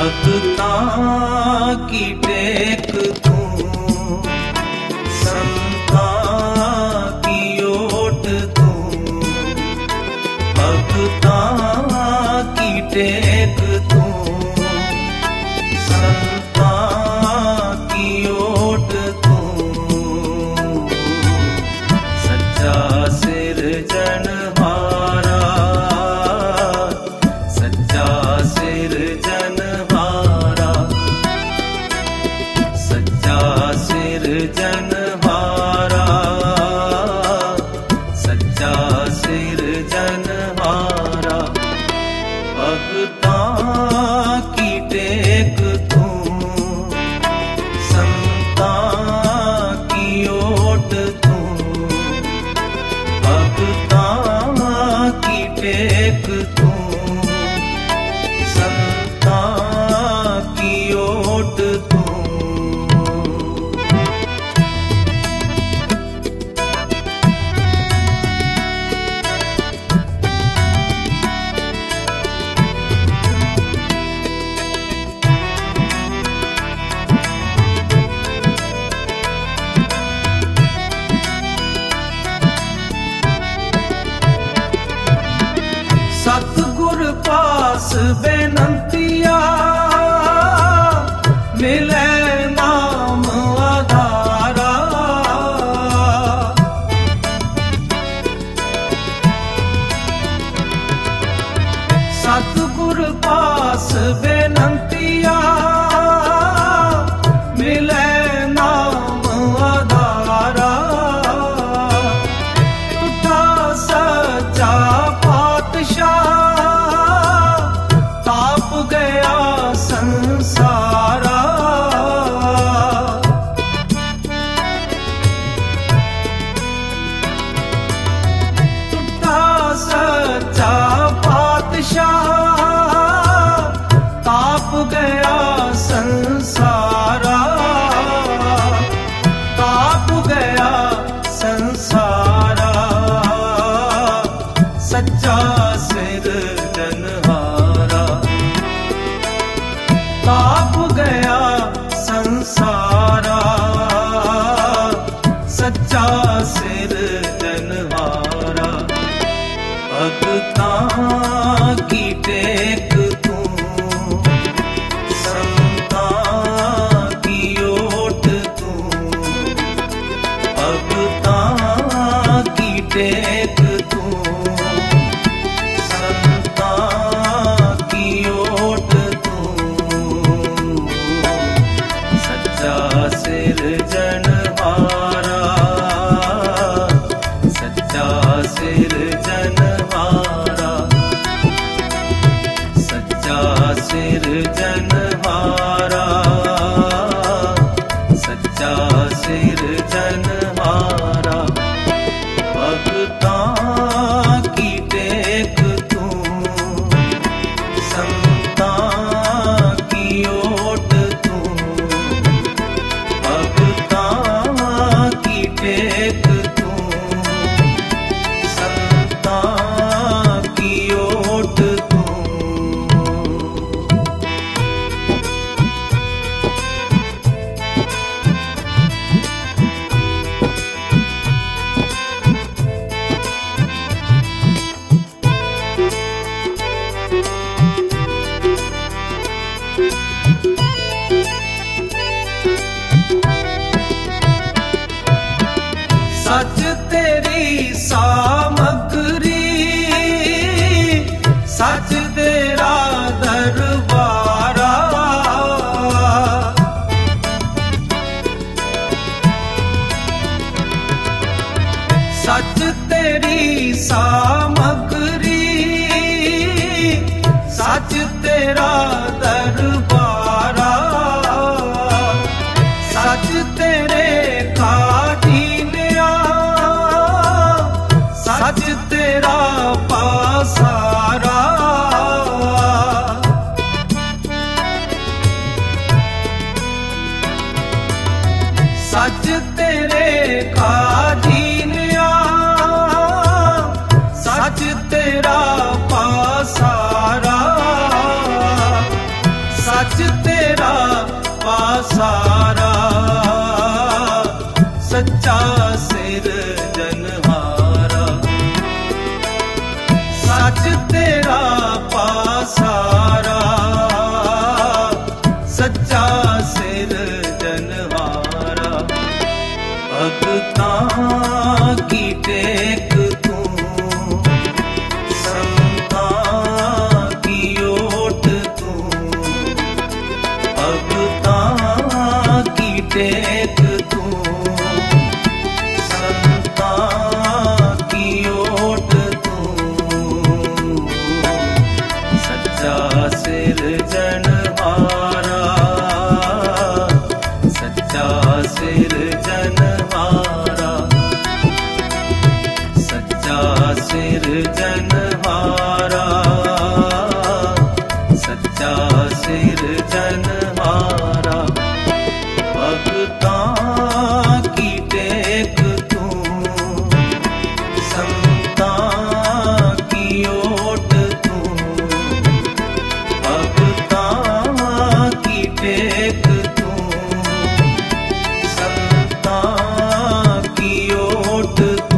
भक्तां की टेक तू, संतां की ओट तू, भक्तां की टेक तू, संतां की ओट तू, सच्चा सिरजनहारा, सच्चा सिरजनहारा, सच्चा सिरजनहारा, सच्चा सिरजनहारा, भक्तां की टेक तू, संतां की ओट तू, भक्तां की टेक तू, संतां की ओट तू। सतगुर पास बेनंतिया, मिले नाम आधारा, सतगुर पास बेनंतिया, मिले नाम आधारा, तुठा सच्चा ताप गया संसारा, टूटा सच्चा पातशाह, ताप गया संसारा, ताप गया संसारा, सच्चा सिरजनहारा, ताप गया संसारा, सच्चा सिरजनहारा, भक्तां की टेक तू, संतां की ओट तू, भक्तां की टेक तू, संतां की ओट तू, सच्चा सिरजनहारा, सच्चा सिरजनहारा, सच्चा सिरजनहारा, सच्चा सिरजनहारा, भक्तां की टेक तू, संतां की ओट तू, भक्तां की टेक तू, संतां की ओट तू। सच तेरी सामग्री, सच तेरा दरबारा, सच तेरी सामग्री, सच तेरा दरबारा, सच तेरे काठिन्या, सच तेरा पासारा, सच तेरे काठिन्या, सच तेरा पासारा, सच सच्चा सिरजनहारा, सच्चा सिरजनहारा। भगतां की टेक तू, संतां की ओट तू, भगतां की टेक तू, संतां की ओट तू।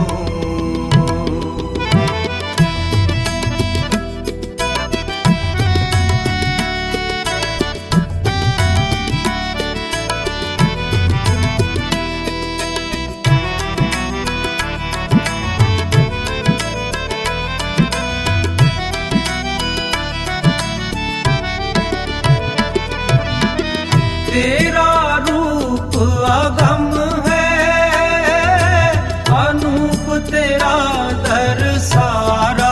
तेरा रूप अगम है, अनूप तेरा दर सारा।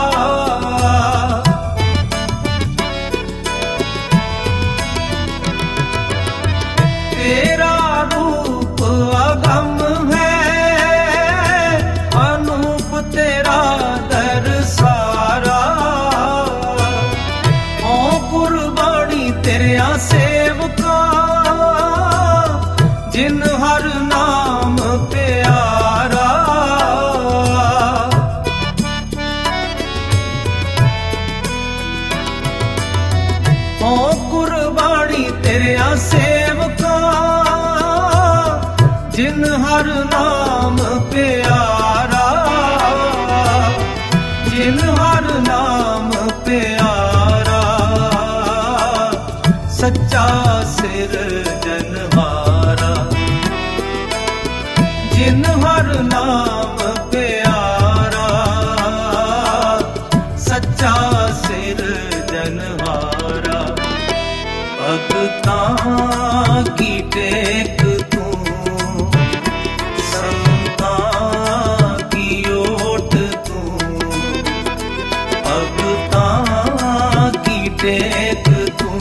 तेरा रूप अगम है, अनूप तेरा दर सारा। ओ कुर्बानी तेरे सेवका, जिन हर नाम प्यारा। ओ कुर्बानी तेरे सेवका, जिन हर नाम प्यारा, जिन हर नाम प्यारा। सच्चा सिरजनहारा, जिन हर नाम प्यारा, सच्चा सिरजनहारा। भगतां की टेक तू, संतां की ओट तू, भगतां की टेक तू,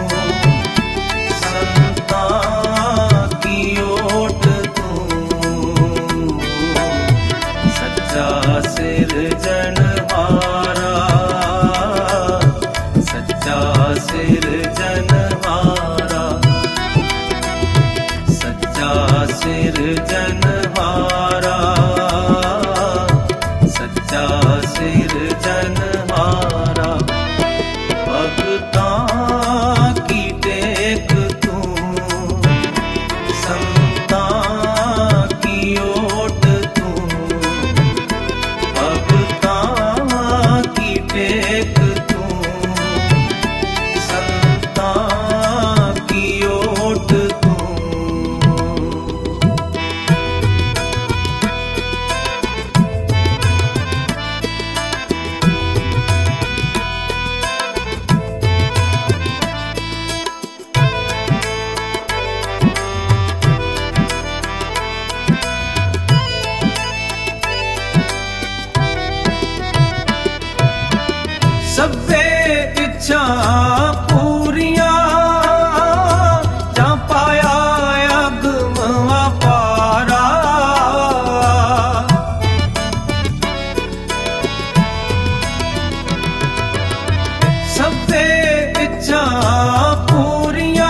संतां की ओट तू। सच्चा सिरजनहारा, सच्चा सिरजनहारा, सच्चा सिरजनहारा, सच्चा सिरजनहारा। भगतां की टेक तू, संतां की ओट तू, भगतां की टेक तू, संतां की ओट तू। सब्बे इच्छा पूरिया, जा पाया अगम अपारा। सब्बे इच्छा पूरिया,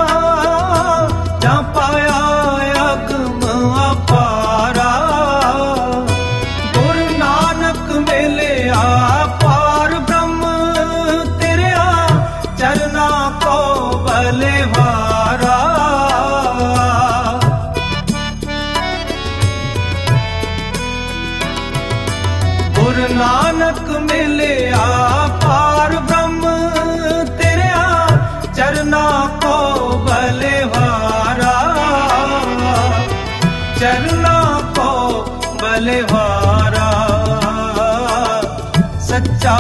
जा पाया अगम अपारा। गुरु नानक मेले पार ब्रह्म, तेरा चरना को बलिहारा। गुरु नानक मिले पार ब्रह्म, तेरा चरना को बलिहारा, चरना को बलिहारा। सच्चा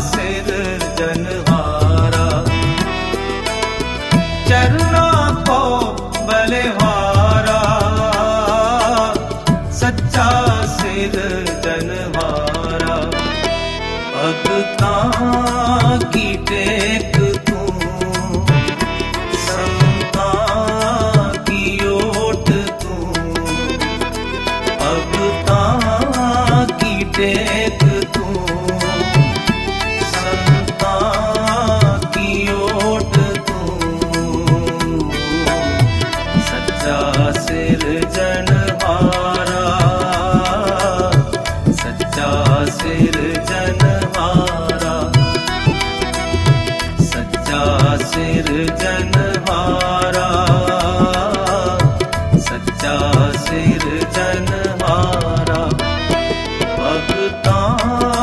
सिरजनहारा, चरना को बलिहारा, सच्चा सिरजनहारा। भगतां की टेक तू, संतां की ओट तू, भगतां की टेक तू, संतां की ओट तू, सच्चा सिरजनहारा, सच्चा सिरजनहारा, सच्चा सिरजनहारा, सच्चा सिरजनहारा। भगतां